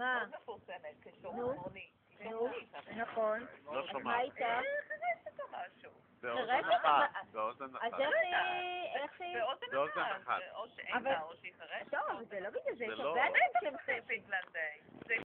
מה? מאוד מפורסמת כשור נו? חרמוני. נו, נכון. לא מה שומעת. איתה? חרשת או משהו? באוזן חרשת? אחת. באוזן אז אחת. איך היא? באוזן אחת. או שאין אבל- לה, או שהיא חרשת. טוב, זה לא בגלל זה, זה יש לא- הרבה אנשים שהם בגלל זה.